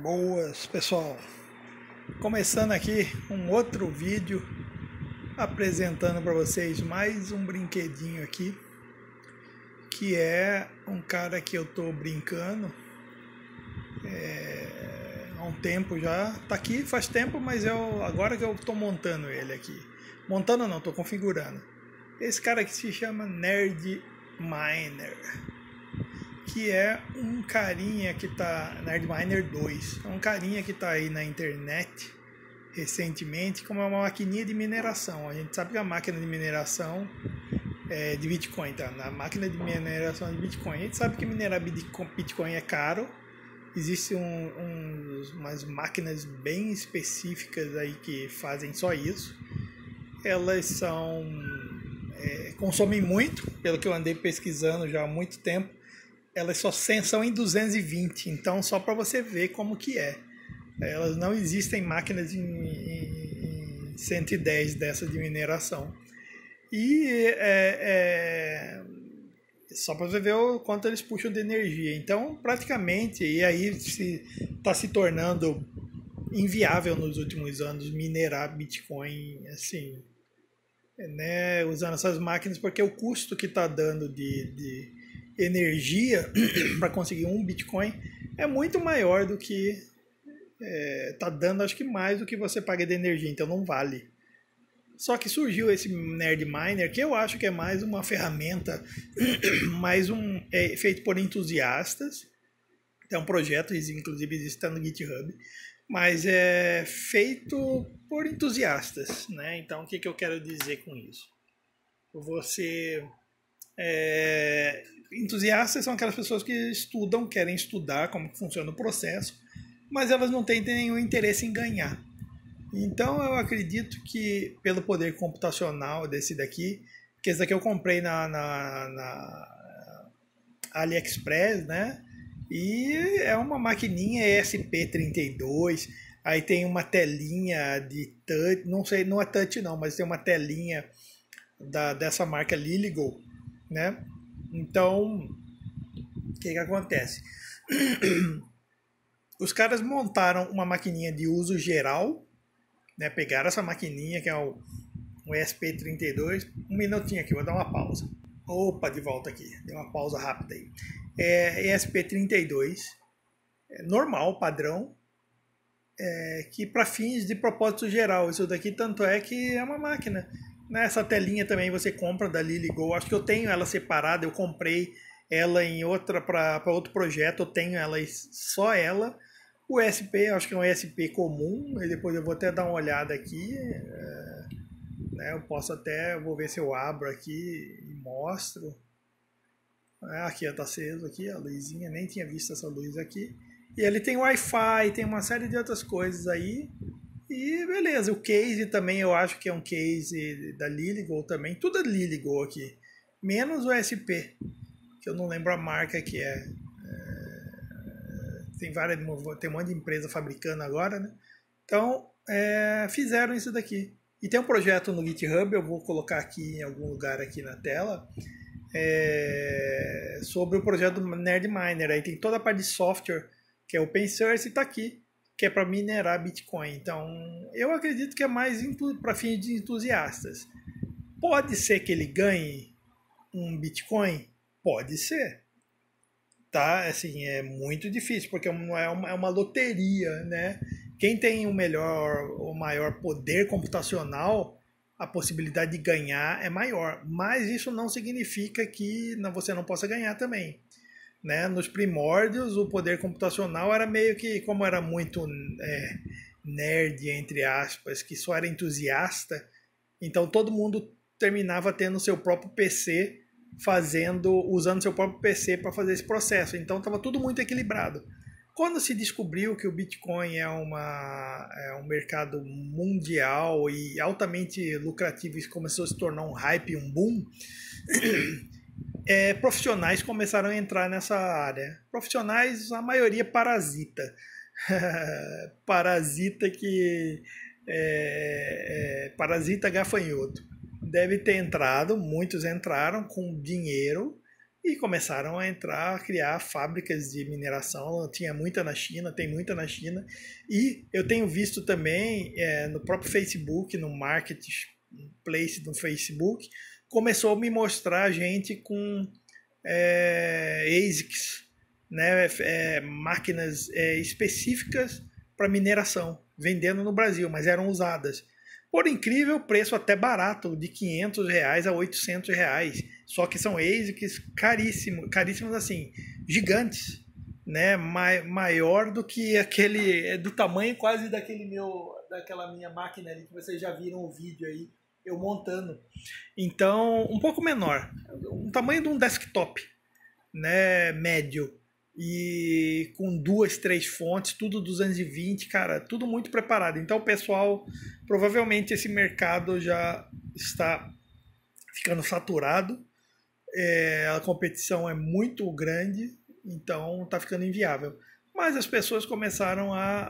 Boas, pessoal. Começando aqui um outro vídeo apresentando para vocês mais um brinquedinho aqui, que é um cara que eu tô brincando há um tempo já. Tá aqui faz tempo, mas agora que eu tô montando ele aqui. Montando não, tô configurando. Esse cara aqui se chama Nerd Miner, que é um carinha que tá... Nerd Miner 2. É um carinha que tá aí na internet recentemente como uma maquininha de mineração. A gente sabe que a máquina de mineração é de Bitcoin, tá? Na máquina de mineração de Bitcoin. A gente sabe que minerar Bitcoin é caro. Existem umas máquinas bem específicas aí que fazem só isso. Elas consomem muito, pelo que eu andei pesquisando já há muito tempo. Elas só são em 220, então só para você ver como que é. Elas não existem máquinas em 110 dessa de mineração. E só para você ver o quanto eles puxam de energia. Então, praticamente, e aí está se tornando inviável nos últimos anos minerar Bitcoin assim, né, usando essas máquinas, porque o custo que está dando de energia para conseguir um Bitcoin é muito maior do que tá dando, acho que mais do que você paga de energia, então não vale. Só que surgiu esse Nerd Miner, que eu acho que é mais uma ferramenta, feito por entusiastas. É um projeto, inclusive está no GitHub, mas é feito por entusiastas, né? Então o que eu quero dizer com isso? Entusiastas são aquelas pessoas que estudam, querem estudar como funciona o processo, mas elas não têm nenhum interesse em ganhar. Então eu acredito que pelo poder computacional desse daqui, que esse daqui eu comprei na AliExpress, né? E é uma maquininha ESP32, aí tem uma telinha de touch, não sei, não é touch não, mas tem uma telinha dessa marca Liligo, né? Então, o que acontece? Os caras montaram uma maquininha de uso geral, né? Pegaram essa maquininha que é o ESP32. Um minutinho aqui, vou dar uma pausa. Opa, de volta aqui. Dei uma pausa rápida aí. ESP32, normal, padrão, que para fins de propósito geral. Isso daqui tanto é que é uma máquina. Nessa telinha também você compra da Liligo. Acho que eu tenho ela separada, eu comprei ela em outra para outro projeto, eu tenho ela só ela. O ESP, acho que é um ESP comum, e depois eu vou até dar uma olhada aqui, né? Eu vou ver se eu abro aqui e mostro. Aqui está aceso aqui, a luzinha, nem tinha visto essa luz aqui. E ele tem Wi-Fi, tem uma série de outras coisas aí. E beleza, o case também eu acho que é um case da Liligo também, tudo é Liligo aqui, menos o SP, que eu não lembro a marca que é. Tem um monte de empresa fabricando agora, né? Então, fizeram isso daqui. E tem um projeto no GitHub, eu vou colocar aqui em algum lugar aqui na tela, sobre o projeto do Nerd Miner. Aí tem toda a parte de software, que é open source, e está aqui, que é para minerar Bitcoin. Então, eu acredito que é mais para fins de entusiastas. Pode ser que ele ganhe um Bitcoin? Pode ser. Tá? Assim, é muito difícil, porque é uma loteria, né? Quem tem o maior poder computacional, a possibilidade de ganhar é maior. Mas isso não significa que você não possa ganhar também. Né? Nos primórdios, o poder computacional era meio que, como era muito nerd, entre aspas, que só era entusiasta, então todo mundo terminava tendo seu próprio PC, usando seu próprio PC para fazer esse processo. Então estava tudo muito equilibrado. Quando se descobriu que o Bitcoin é um mercado mundial e altamente lucrativo e começou a se tornar um hype, um boom, profissionais começaram a entrar nessa área. Profissionais, a maioria parasita. Parasita parasita gafanhoto. Deve ter entrado, muitos entraram com dinheiro e começaram a entrar, a criar fábricas de mineração. Tinha muita na China, tem muita na China. E eu tenho visto também no próprio Facebook, no Marketplace do Facebook, começou a me mostrar gente com ASICs, né, máquinas específicas para mineração, vendendo no Brasil, mas eram usadas. Por incrível, preço até barato, de R$500 a R$800. Só que são ASICs caríssimos, caríssimos assim, gigantes, né? Maior do que aquele, do tamanho quase daquela minha máquina ali que vocês já viram o vídeo aí, eu montando. Então, um pouco menor, o tamanho de um desktop, né? Médio. E com 2, 3 fontes, tudo 220, cara, tudo muito preparado. Então, pessoal, provavelmente esse mercado já está ficando saturado, a competição é muito grande, então está ficando inviável. Mas as pessoas começaram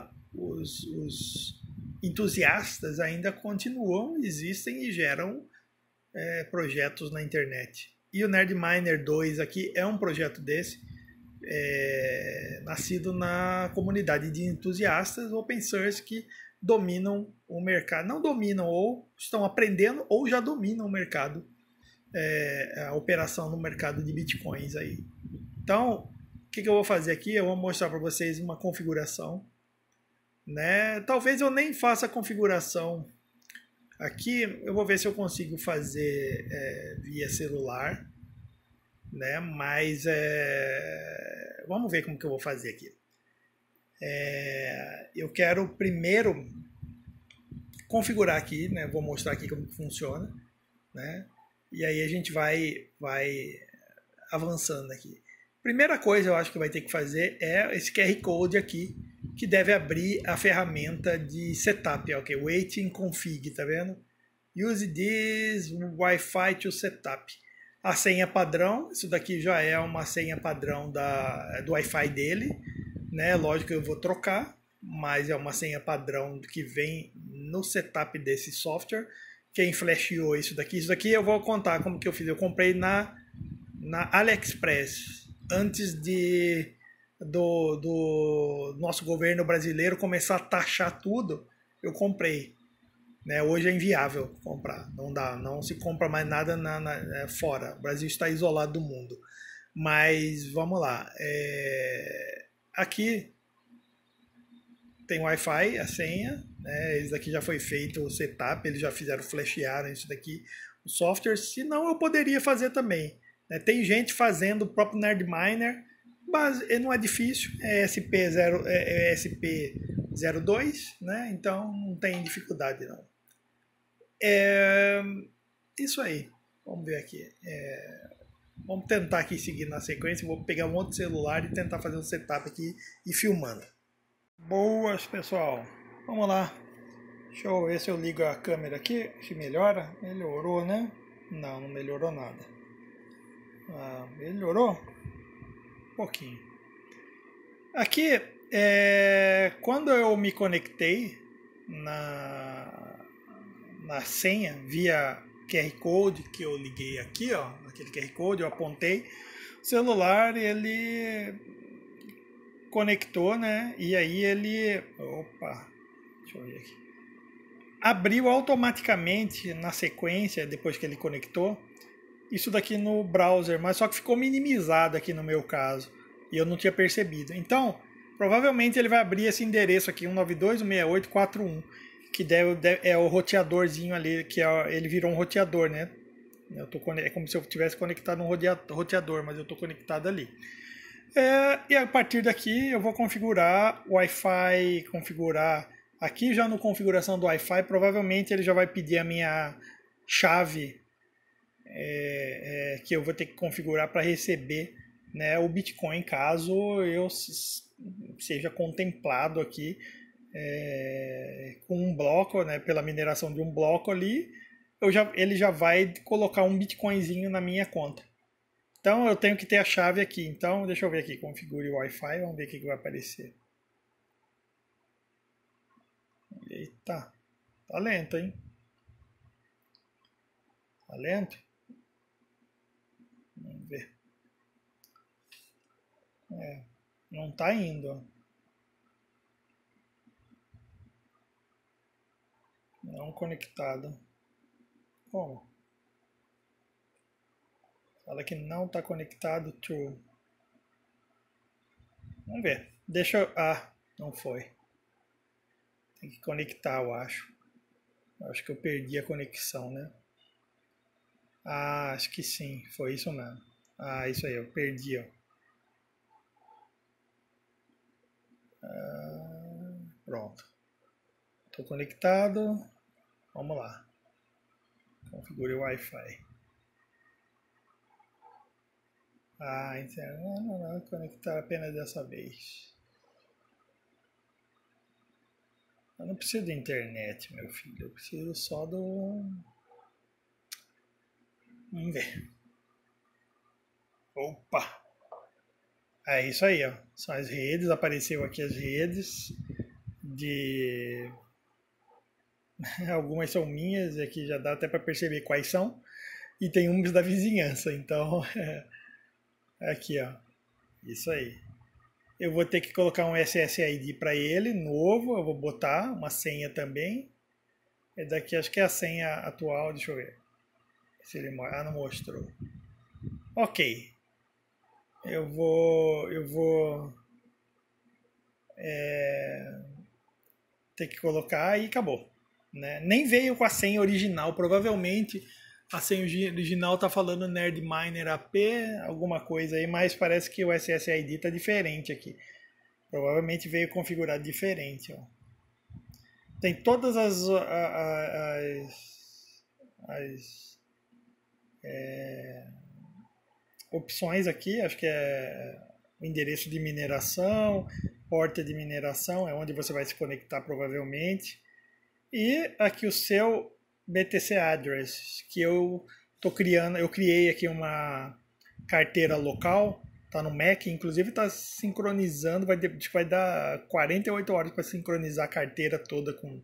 os entusiastas ainda continuam, existem e geram projetos na internet. E o Nerdminer 2 aqui é um projeto desse, nascido na comunidade de entusiastas open source que dominam o mercado, não dominam, ou estão aprendendo ou já dominam o mercado, a operação no mercado de bitcoins aí. Então, o que eu vou fazer aqui? Eu vou mostrar para vocês uma configuração, né? Talvez eu nem faça a configuração aqui, eu vou ver se eu consigo fazer via celular, né? Mas vamos ver como que eu vou fazer aqui. Eu quero primeiro configurar aqui, né? Vou mostrar aqui como que funciona, né? E aí a gente vai avançando aqui. Primeira coisa eu acho que vai ter que fazer é esse QR Code aqui, que deve abrir a ferramenta de setup, ok? Waiting config, tá vendo? Use this Wi-Fi to setup. A senha padrão, isso daqui já é uma senha padrão do Wi-Fi dele, né? Lógico que eu vou trocar, mas é uma senha padrão que vem no setup desse software. Quem flasheou isso daqui eu vou contar como que eu fiz. Eu comprei na AliExpress, antes do nosso governo brasileiro começar a taxar tudo, eu comprei. Né? Hoje é inviável comprar, não dá, não se compra mais nada fora. O Brasil está isolado do mundo. Mas vamos lá. Aqui tem Wi-Fi, a senha, né? Esse daqui já foi feito o setup, eles já fizeram, flashearam isso daqui, o software. Se não, eu poderia fazer também. Né? Tem gente fazendo o próprio Nerdminer, mas não é difícil, é ESP02, né? Então não tem dificuldade não. Isso aí, vamos ver aqui. Vamos tentar aqui seguir na sequência. Vou pegar um outro celular e tentar fazer um setup aqui e filmando. Boas, pessoal. Vamos lá. Deixa eu ver se eu ligo a câmera aqui, se melhora. Melhorou, né? Não, não melhorou nada. Melhorou? Um pouquinho. Aqui, quando eu me conectei na senha via QR Code que eu liguei aqui, ó, aquele QR Code, eu apontei, o celular ele conectou, né? E aí ele, deixa eu ver aqui, abriu automaticamente na sequência depois que ele conectou. Isso daqui no browser, mas só que ficou minimizado aqui no meu caso e eu não tinha percebido. Então, provavelmente ele vai abrir esse endereço aqui, 192.168.41, que é o roteadorzinho ali, que ele virou um roteador, né? É como se eu tivesse conectado um roteador, mas eu estou conectado ali. E a partir daqui eu vou configurar o Wi-Fi, aqui já no configuração do Wi-Fi, provavelmente ele já vai pedir a minha chave que eu vou ter que configurar para receber, né, o Bitcoin, caso eu seja contemplado aqui com um bloco, né, pela mineração de um bloco ali, ele já vai colocar um Bitcoinzinho na minha conta. Então eu tenho que ter a chave aqui. Então deixa eu ver aqui, configure o Wi-Fi, vamos ver o que vai aparecer. Eita, tá lento, hein? Tá lento? Vamos ver. Não tá indo. Não conectado. Como? Fala que não tá conectado to. Vamos ver. Deixa eu... Ah, não foi. Tem que conectar, eu acho. Acho que eu perdi a conexão, né? Ah, acho que sim. Foi isso mesmo. Ah, isso aí, eu perdi, ó. Pronto. Estou conectado. Vamos lá. Configure o Wi-Fi. Ah, internet. Não, conectar apenas dessa vez. Eu não preciso de internet, meu filho. Eu preciso só do... Vamos ver. Opa! É isso aí, ó. São as redes. Apareceu aqui as redes de... Algumas são minhas, aqui já dá até para perceber quais são. E tem umas da vizinhança, então... Aqui, ó. Isso aí. Eu vou ter que colocar um SSID para ele, novo. Eu vou botar uma senha também. É daqui, acho que é a senha atual. Deixa eu ver. Se ele... Ah, não mostrou. Ok. Eu vou ter que colocar e acabou. Né? Nem veio com a senha original. Provavelmente a senha original tá falando NerdMiner AP, alguma coisa aí, mas parece que o SSID tá diferente aqui. Provavelmente veio configurado diferente. Ó. Tem todas as opções aqui, acho que é o endereço de mineração, porta de mineração, é onde você vai se conectar provavelmente. E aqui o seu BTC address, que eu tô criando, eu criei aqui uma carteira local, tá no Mac, inclusive tá sincronizando, vai dar 48 horas para sincronizar a carteira toda com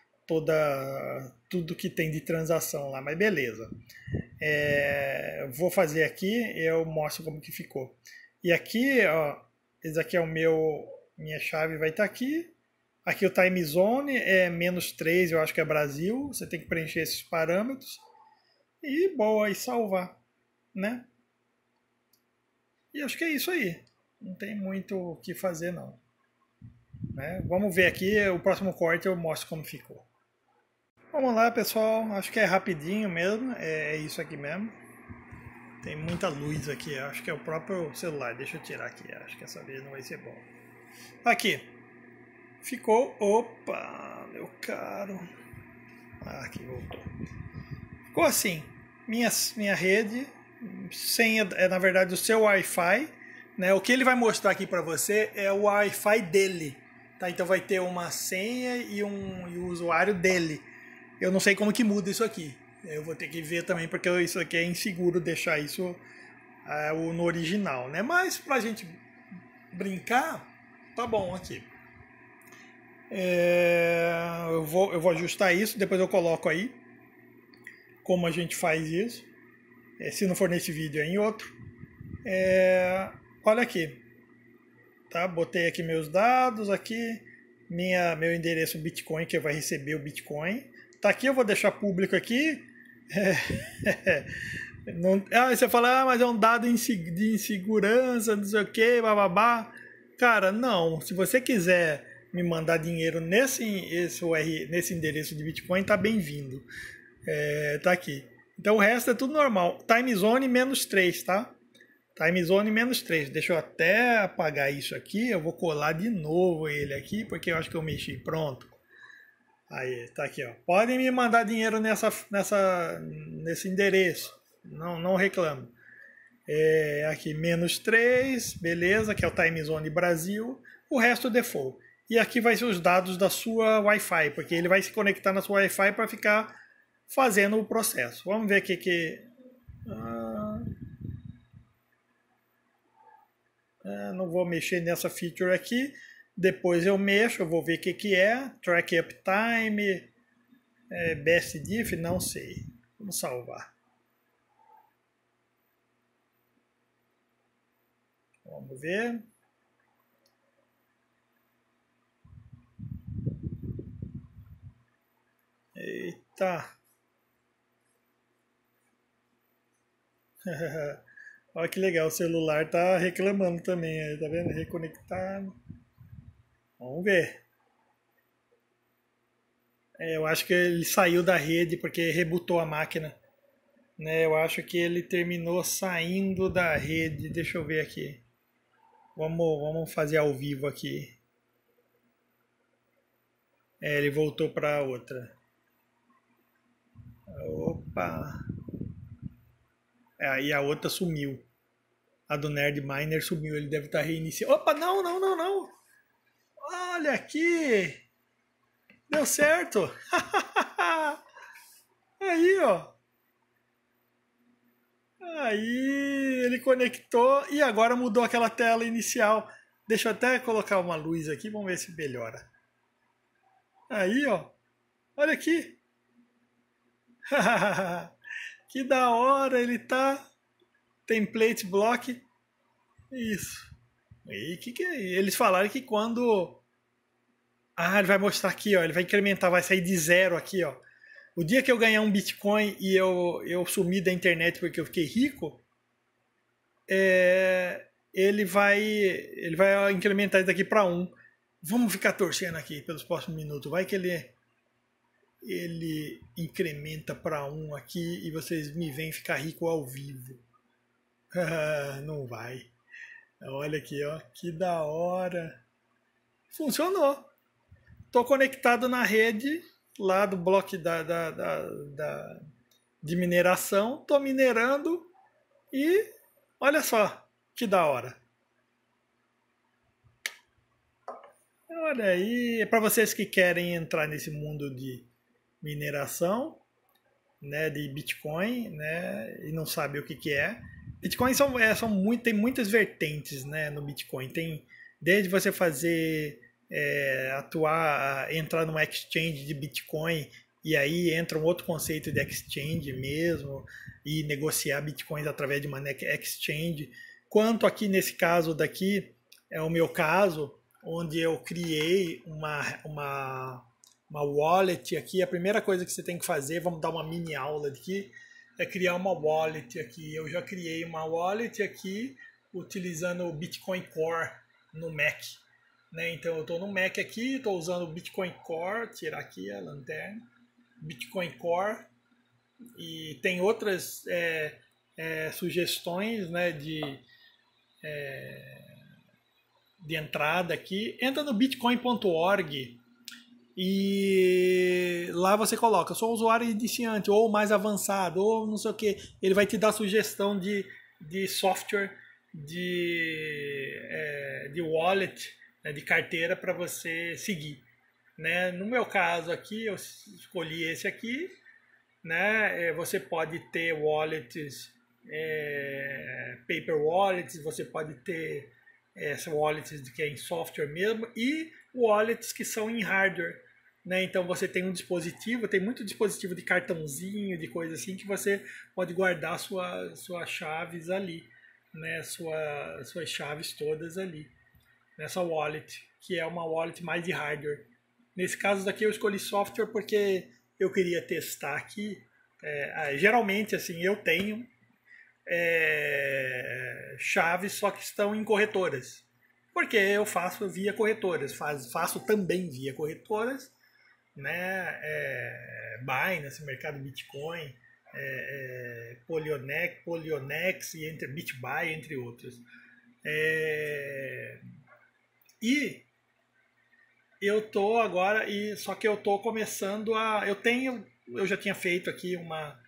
tudo que tem de transação lá, mas beleza. Vou fazer aqui, eu mostro como que ficou. E aqui, ó, esse aqui é minha chave vai estar aqui. Aqui o time zone é -3, eu acho que é Brasil. Você tem que preencher esses parâmetros. E boa, e salvar, né? E acho que é isso aí. Não tem muito o que fazer, não. Né? Vamos ver aqui, o próximo corte eu mostro como ficou. Vamos lá, pessoal. Acho que é rapidinho mesmo. É isso aqui mesmo. Tem muita luz aqui. Acho que é o próprio celular. Deixa eu tirar aqui. Acho que essa vez não vai ser bom. Aqui. Ficou. Opa, meu caro. Ah, aqui voltou. Ficou assim. Minha rede. Senha é na verdade o seu Wi-Fi. Né? O que ele vai mostrar aqui para você é o Wi-Fi dele. Tá? Então vai ter uma senha e o usuário dele. Eu não sei como que muda isso aqui. Eu vou ter que ver também, porque isso aqui é inseguro deixar isso no original, né? Mas pra gente brincar, tá bom aqui. Eu vou ajustar isso, depois eu coloco aí como a gente faz isso. Se não for nesse vídeo, é em outro. Olha aqui. Tá? Botei aqui meus dados, aqui meu endereço Bitcoin, que vai receber o Bitcoin. Tá aqui, eu vou deixar público aqui. Não, você fala, mas é um dado de insegurança, não sei o que, bababá. Cara, não. Se você quiser me mandar dinheiro nesse endereço de Bitcoin, tá bem-vindo. Tá aqui. Então o resto é tudo normal. Time zone -3, tá? Time zone -3. Deixa eu até apagar isso aqui. Eu vou colar de novo ele aqui, porque eu acho que eu mexi. Pronto. Aí, tá aqui, ó. Podem me mandar dinheiro nesse endereço. Não reclamo. Aqui, -3, beleza, que é o Time Zone Brasil. O resto default. E aqui vai ser os dados da sua Wi-Fi, porque ele vai se conectar na sua Wi-Fi para ficar fazendo o processo. Vamos ver aqui que... não vou mexer nessa feature aqui. Depois eu mexo, eu vou ver o que é. Track uptime, best diff, não sei. Vamos salvar. Vamos ver. Tá. Olha que legal, o celular tá reclamando também, aí, tá vendo? Reconectado. Vamos ver. Eu acho que ele saiu da rede porque rebutou a máquina, né? Eu acho que ele terminou saindo da rede. Deixa eu ver aqui. Vamos fazer ao vivo aqui. Ele voltou para outra. Opa! Aí a outra sumiu. A do Nerd Miner sumiu. Ele deve estar reiniciando. Opa, não, não, não, não! Olha aqui! Deu certo! Aí, ó. Aí ele conectou e agora mudou aquela tela inicial. Deixa eu até colocar uma luz aqui, vamos ver se melhora. Aí, ó. Olha aqui. Que da hora ele tá. Template block. Isso. E que é? Eles falaram que quando. Ah, ele vai mostrar aqui, ó. Ele vai incrementar, vai sair de zero aqui, ó. O dia que eu ganhar um Bitcoin e eu sumir da internet porque eu fiquei rico, ele vai incrementar isso daqui para um. Vamos ficar torcendo aqui pelos próximos minutos. Vai que ele incrementa para um aqui e vocês me veem ficar rico ao vivo. Não vai. Olha aqui, ó, que da hora. Funcionou. Tô conectado na rede lá do bloco de mineração. Tô minerando e olha só que da hora. Olha aí, é para vocês que querem entrar nesse mundo de mineração, né, de Bitcoin, né, e não sabem o que é. Bitcoin tem muitas vertentes, né, no Bitcoin. Tem desde você fazer entrar numa exchange de Bitcoin e aí entra um outro conceito de exchange mesmo e negociar Bitcoins através de uma exchange. Quanto aqui nesse caso daqui é o meu caso, onde eu criei uma wallet aqui. A primeira coisa que você tem que fazer, vamos dar uma mini aula aqui, é criar uma wallet aqui. Eu já criei uma wallet aqui utilizando o Bitcoin Core no Mac. Né? Então eu estou no Mac aqui, estou usando o Bitcoin Core, tirar aqui a lanterna, Bitcoin Core, e tem outras sugestões, né, de entrada aqui. Entra no bitcoin.org e lá você coloca, sou usuário iniciante, ou mais avançado, ou não sei o que. Ele vai te dar sugestão de software, de wallet, né, de carteira para você seguir. Né? No meu caso aqui, eu escolhi esse aqui. Né? Você pode ter wallets, paper wallets, você pode ter wallets que é em software mesmo, e wallets que são em hardware. Né? Então você tem um dispositivo, tem muito dispositivo de cartãozinho, de coisa assim, que você pode guardar suas chaves ali, né? Suas chaves todas ali, nessa wallet, que é uma wallet mais de hardware. Nesse caso daqui eu escolhi software porque eu queria testar aqui. Geralmente assim, eu tenho chaves só que estão em corretoras, porque eu faço via corretoras, faço também via corretoras, né? Binance, mercado Bitcoin, Polyonex e BitBuy, entre outros. E eu tô agora, só que eu tô começando eu já tinha feito aqui uma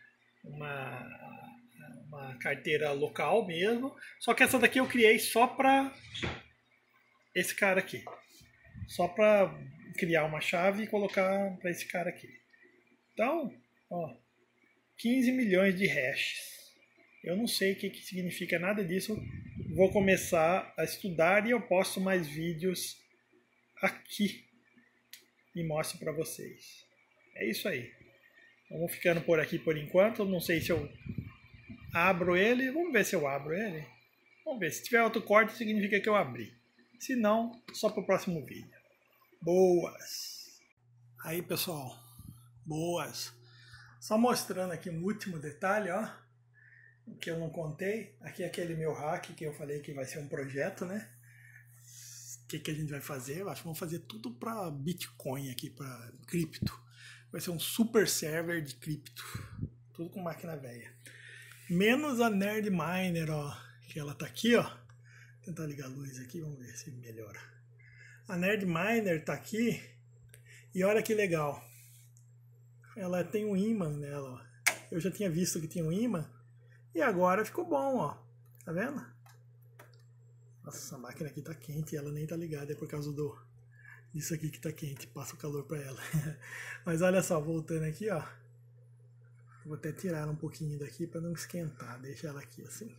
carteira local mesmo, só que essa daqui eu criei só para esse cara aqui, só para criar uma chave e colocar para esse cara aqui. Então, ó, 15 milhões de hashes. Eu não sei o que significa nada disso. Vou começar a estudar e eu posto mais vídeos aqui e mostro para vocês. É isso aí. Vamos ficando por aqui por enquanto. Não sei se eu abro ele. Vamos ver se eu abro ele. Vamos ver. Se tiver autocorte, significa que eu abri. Se não, só para o próximo vídeo. Boas! Aí, pessoal. Boas! Só mostrando aqui um último detalhe, ó, que eu não contei. Aqui é aquele meu hack que eu falei que vai ser um projeto, né? O que a gente vai fazer? Eu acho que vamos fazer tudo para Bitcoin aqui, para cripto. Vai ser um super server de cripto. Tudo com máquina velha. Menos a Nerd Miner, ó, que ela tá aqui, ó. Vou tentar ligar a luz aqui, vamos ver se melhora. A Nerd Miner tá aqui e olha que legal. Ela tem um ímã nela, ó. Eu já tinha visto que tinha um ímã e agora ficou bom, ó. Tá vendo? Nossa, a máquina aqui tá quente e ela nem tá ligada, é por causa disso aqui que tá quente, passa o calor pra ela. Mas olha só, voltando aqui, ó. Vou até tirar um pouquinho daqui para não esquentar, deixa ela aqui assim.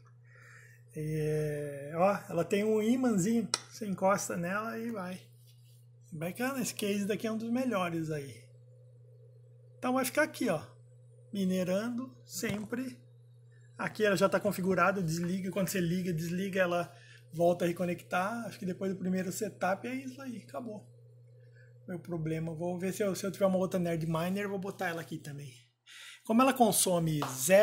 Ó, ela tem um ímãzinho, você encosta nela e vai. Bacana, esse case daqui é um dos melhores aí. Então vai ficar aqui, ó, minerando sempre. Aqui ela já está configurada, desliga, quando você liga, desliga, ela volta a reconectar. Acho que depois do primeiro setup é isso aí, acabou. Meu problema, vou ver se eu tiver uma outra Nerd Miner, vou botar ela aqui também. Como ela consome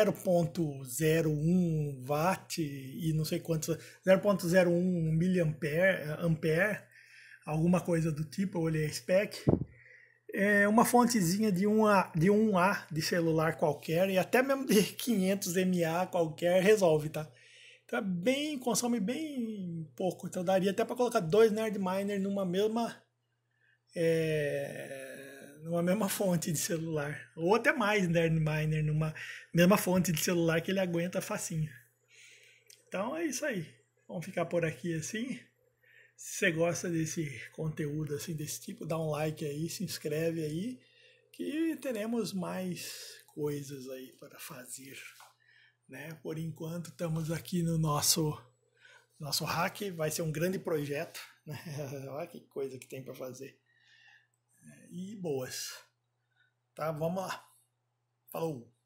0.01 watt e não sei quantos, 0.01 miliampere, alguma coisa do tipo, eu olhei a spec, é uma fontezinha de 1A de celular qualquer e até mesmo de 500 mAh qualquer resolve, tá? Então consome bem pouco, então daria até para colocar 2 Nerd Miner numa mesma fonte de celular, ou até mais Nerd Miner numa mesma fonte de celular que ele aguenta facinho. Então é isso aí, vamos ficar por aqui assim. Se você gosta desse conteúdo assim, desse tipo, dá um like aí, se inscreve aí, que teremos mais coisas aí para fazer, né? Por enquanto estamos aqui no nosso hack, vai ser um grande projeto, né? Olha que coisa que tem para fazer. E boas. Tá, vamos lá. Falou!